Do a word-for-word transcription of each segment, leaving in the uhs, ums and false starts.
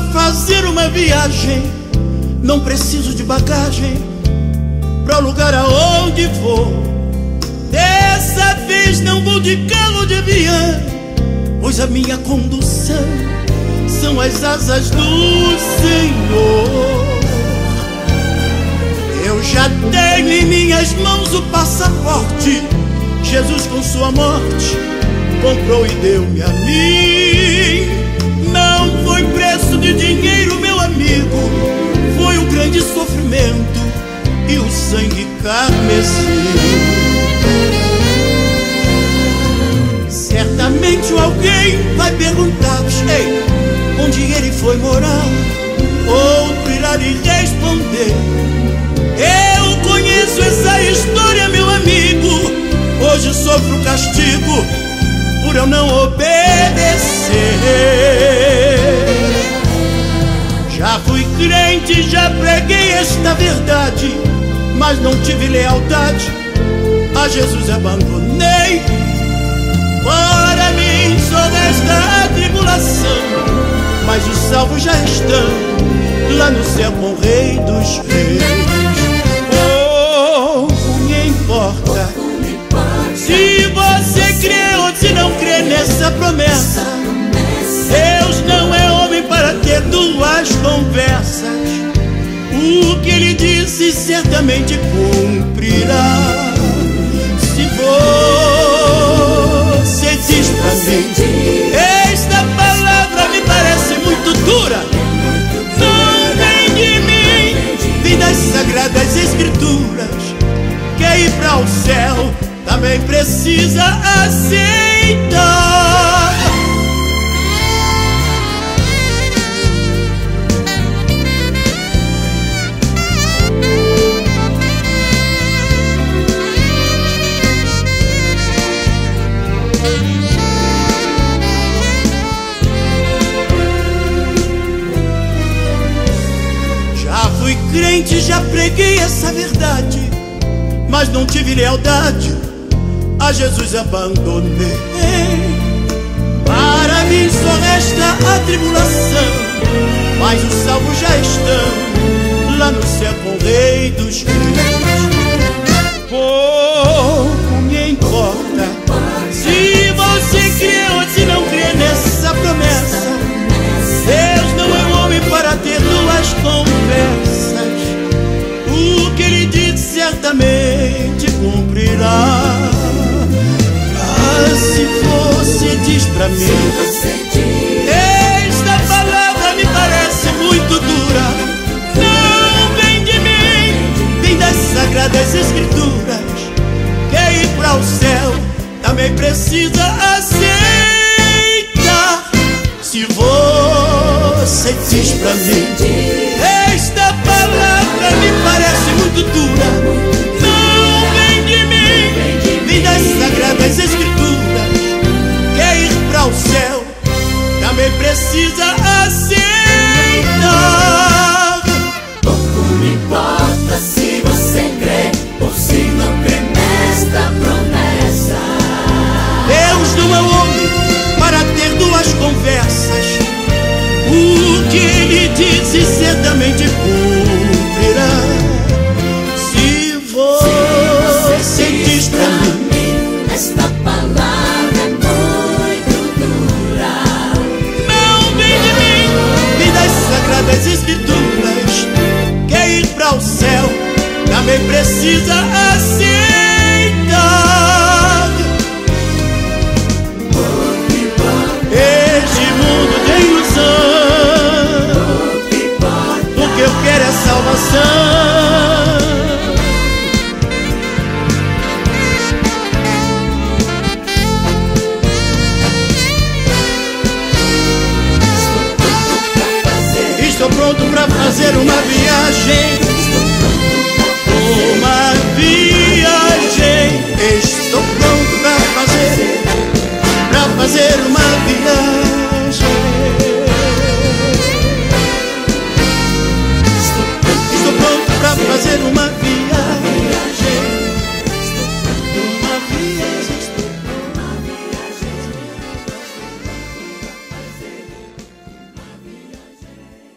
fazer uma viagem, não preciso de bagagem para o lugar aonde vou. Dessa vez não vou de carro de avião, pois a minha condução são as asas do Senhor. Eu já tenho em minhas mãos o passaporte. Jesus com sua morte comprou e deu-me a mim. Não foi preço de dinheiro, meu amigo, foi um grande sofrimento e o sangue carmesim. Certamente alguém vai perguntar: ei, onde ele foi morar? Outro irá lhe responder: eu conheço essa história, meu amigo. Hoje sofro castigo por eu não obedecer. Já fui crente, já preguei esta verdade, mas não tive lealdade, a Jesus abandonei. Para mim só resta a tribulação, mas os salvos já estão lá no céu com o Rei dos Reis. Pouco me importa se você crê ou se não crê nessa promessa. Deus não é homem para ter duas conversas. O que ele disse certamente cumprirá. Se você diz pra mim: esta palavra me parece muito dura, não vem de mim, vem das sagradas escrituras. Quer ir para o céu, também precisa aceitar. Já fui crente, já preguei essa verdade, mas não tive lealdade, a Jesus abandonei. Para mim só resta a tribulação, mas os salvos já estão lá no céu com o Rei dos Reis. Pouco me importa se você crê ou se não crê nessa promessa. Deus não é um homem para ter duas conversas. O que ele diz certamente cumprirá. Se você diz pra mim: esta palavra me parece muito dura, não vem de mim, vem das sagradas escrituras. Quer ir para o céu, também precisa aceitar. Se você diz pra mim: esta palavra me parece muito dura, não vem de mim, vem das sagradas escrituras. Quer ir para o céu, também precisa aceitar. Pouco me importa se você crê ou se não crê nesta promessa. Deus não é homem para ter duas conversas. O que ele disse certamente cumprirá. Se você diz pra mim: esta palavra é muito dura, não vem de mim, vem das sagradas escrituras. Quer ir para o céu, também precisa aceitar. Este mundo tem ilusão, o que eu quero é salvação. Estou pronto pra fazer uma viagem, uma viagem. Estou pronto pra fazer, pra fazer uma viagem. Estou pronto pra fazer uma viagem. Uma viagem.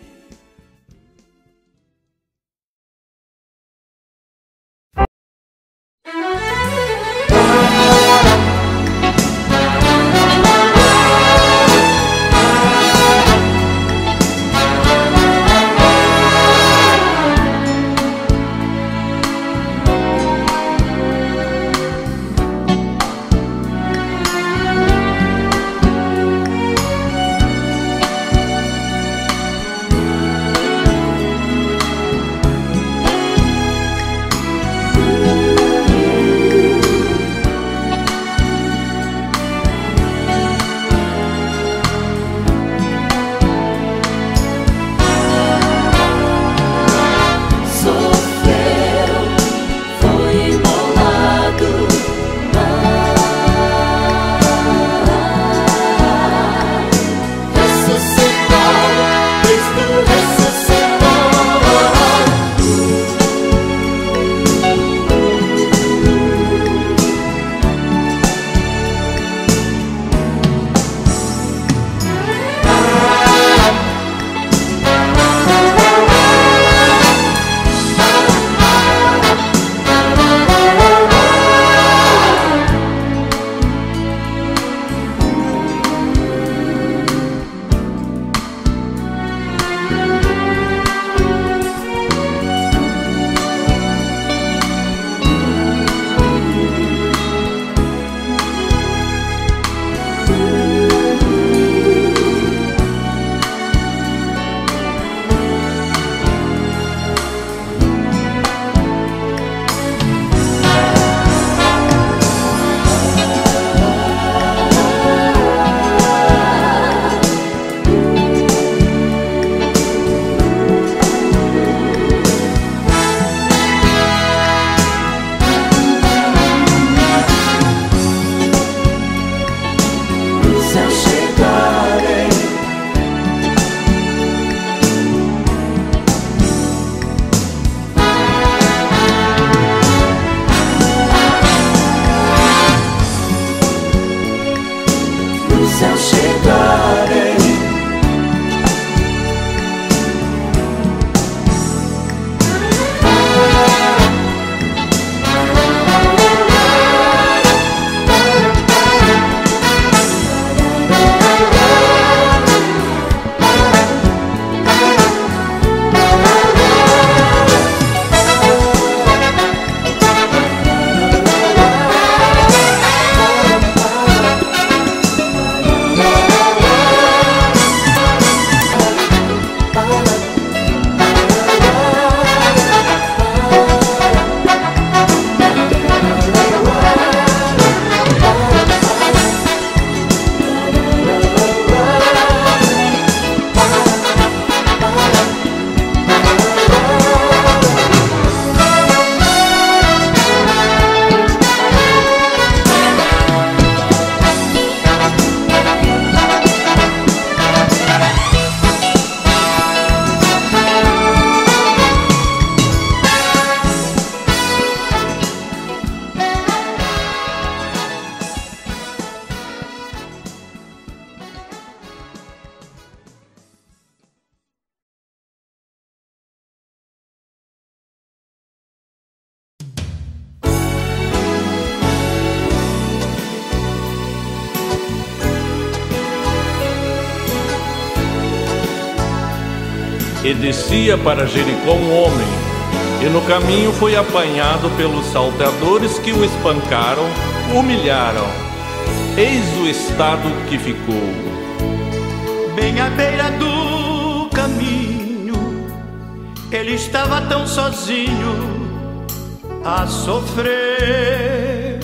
e descia para Jericó um homem, e no caminho foi apanhado pelos salteadores que o espancaram, humilharam. Eis o estado que ficou. Bem à beira do caminho, ele estava tão sozinho a sofrer.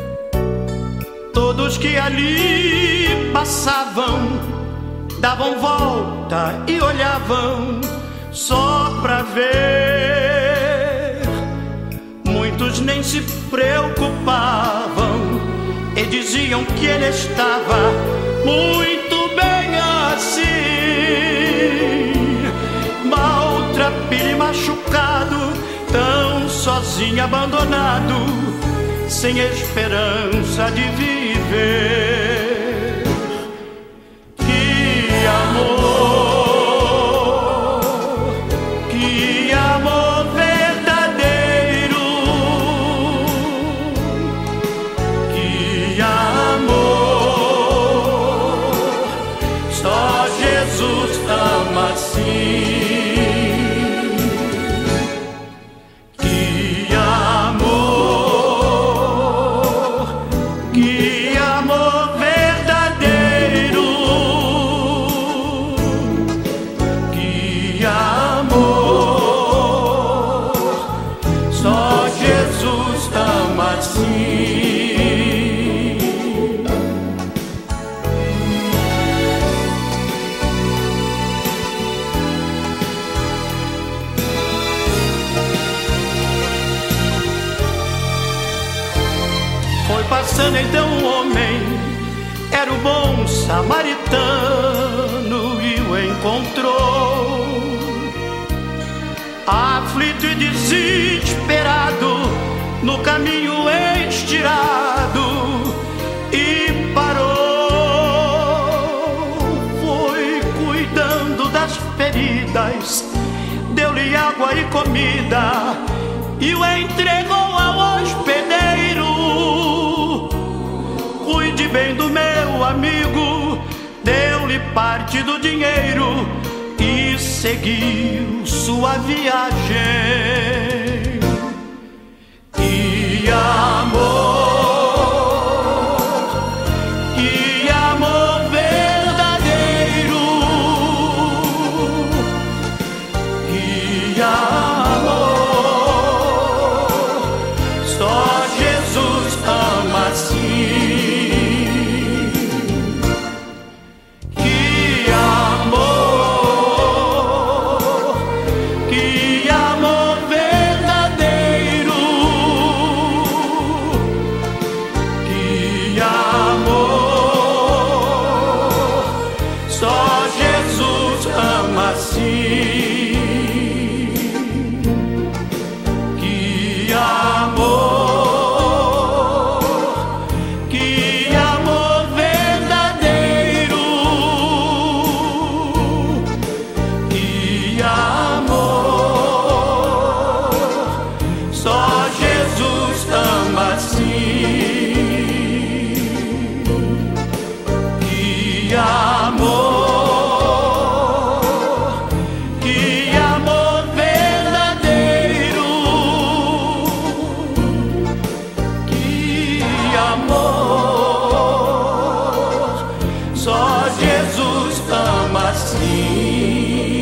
Todos que ali passavam davam volta e olhavam só pra ver. Muitos nem se preocupavam e diziam que ele estava muito bem assim, maltrapilho e machucado, tão sozinho, abandonado, sem esperança de viver. Que amor, que amor verdadeiro, que amor, só Jesus ama assim. Que amor, que amor verdadeiro, que amor, só Jesus ama assim. Foi passando então um homem, era o bom samaritano, e o encontrou, aflito e desesperado, no caminho estirado, e parou. Foi cuidando das feridas, deu-lhe água e comida, e o entregou ao hospedeiro. Cuide bem do meu amigo, deu-lhe parte do dinheiro e seguiu sua viagem. Que amor, que amor verdadeiro, que amor, só Jesus ama assim. Que amor, que amor verdadeiro, que amor, só Jesus ama assim. Que amor, que amor verdadeiro, que amor, só Jesus ama assim. Que amor, que amor verdadeiro, que amor, só Jesus ama assim.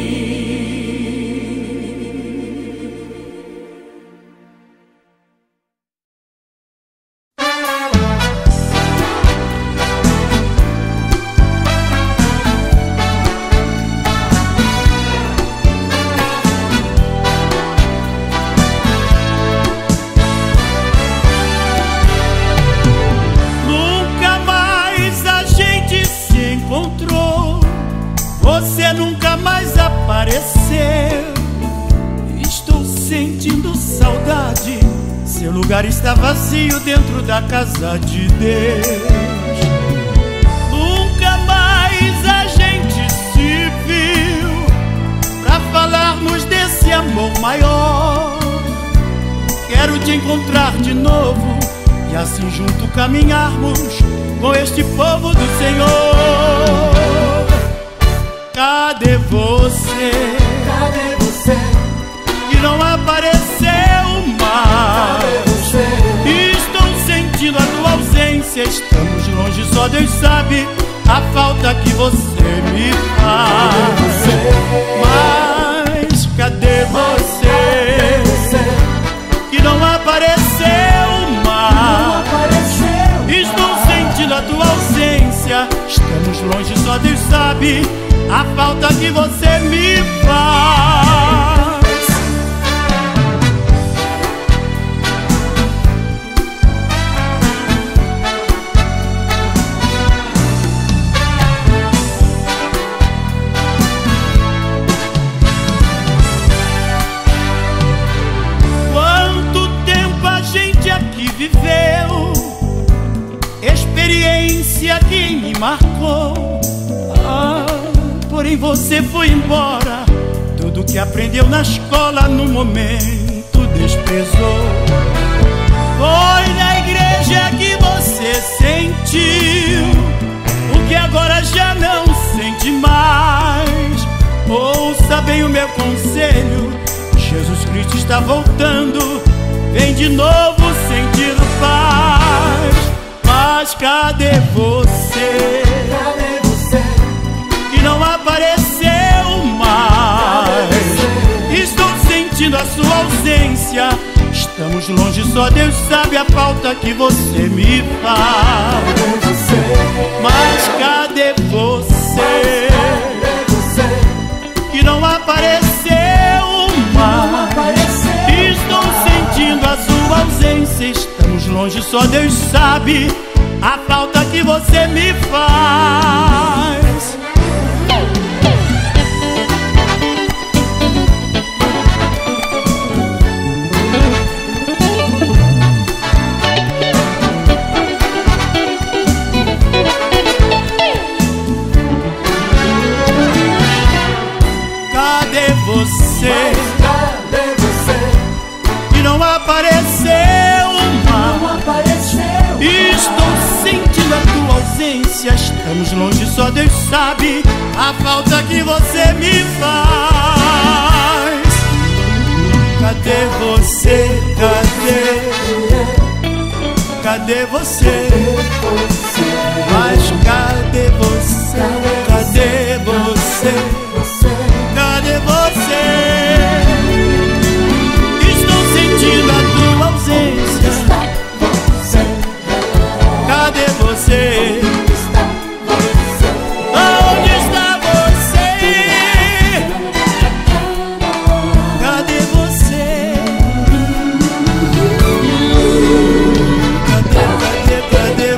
Nunca mais a gente se encontrou, você nunca mais apareceu. Estou sentindo saudade, seu lugar está vazio dentro da casa de Deus. Nunca mais a gente se viu pra falarmos desse amor maior. Quero te encontrar de novo e assim junto caminharmos com este povo do Senhor. Cadê você? Cadê não apareceu mais. Estou sentindo a tua ausência, estamos longe, só Deus sabe a falta que você me faz. Mas cadê você que não apareceu mais? Estou sentindo a tua ausência, estamos longe, só Deus sabe a falta que você me faz. Quanto tempo a gente aqui viveu, experiência que me marcou. Ah, porém você foi embora, tudo que aprendeu na escola no momento desprezou. Foi na igreja que você sentiu o que agora já não sente mais. Ouça bem o meu conselho, Jesus Cristo está voltando, vem de novo sentir paz. Mas cadê você? Cadê você? Que não apareceu mais. Estou sentindo a sua ausência, estamos longe, só Deus sabe a falta que você me faz. Cadê você? Mas cadê você? Cadê você? Que não apareceu Não apareceu. Estou sentindo a sua ausência, estamos longe, só Deus sabe a falta que você me faz. Cadê você? Cadê você? Que não apareceu mais. Não apareceu. Estou sentindo a tua ausência, estamos longe, só Deus sabe a falta que você me faz. Cadê você? Cadê? Cadê você? Mas cadê você? Cadê você? Cadê você? Estou sentindo a tua ausência. Cadê você? Onde está você? Cadê você? Cadê, cadê, cadê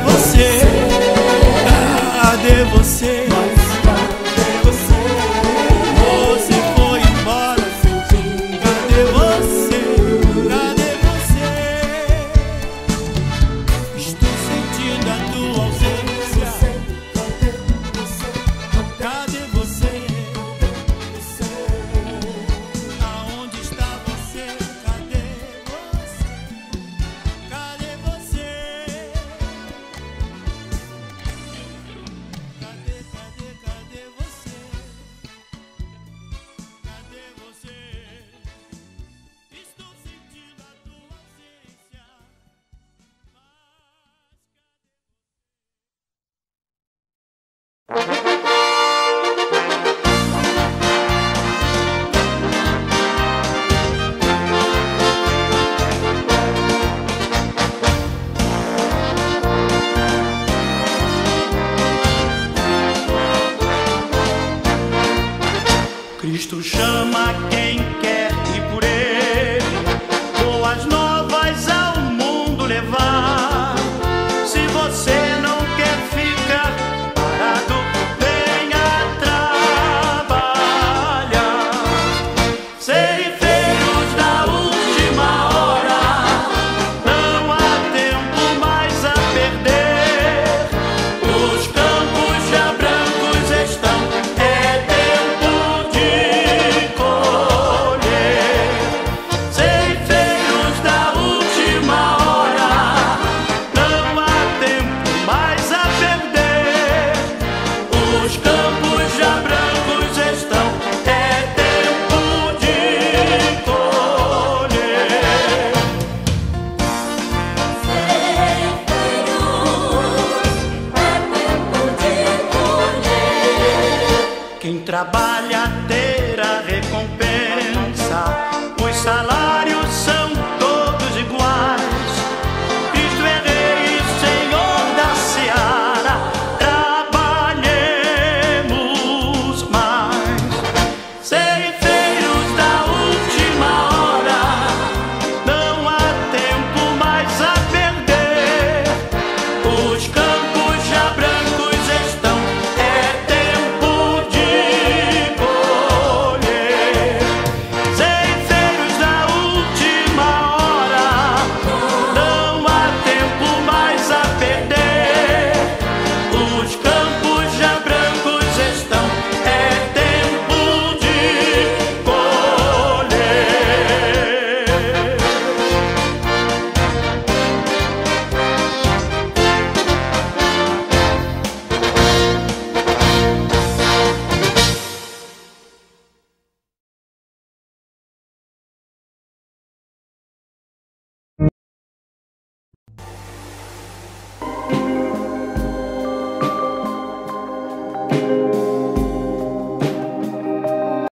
trabalha ter a recompensa. Os salários são todos iguais. Cristo é Rei, Senhor da seara. Trabalhemos mais. Ceifeiros da última hora, não há tempo mais a perder. Os campos